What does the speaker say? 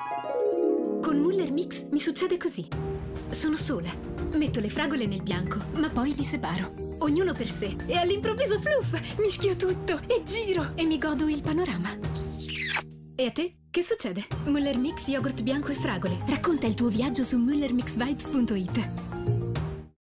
Con Muller Mix mi succede così. Sono sola. Metto le fragole nel bianco, ma poi li separo. Ognuno per sé. E all'improvviso fluff! Mischio tutto e giro e mi godo il panorama. E a te? Che succede? Muller Mix yogurt bianco e fragole. Racconta il tuo viaggio su mullermixvibes.it.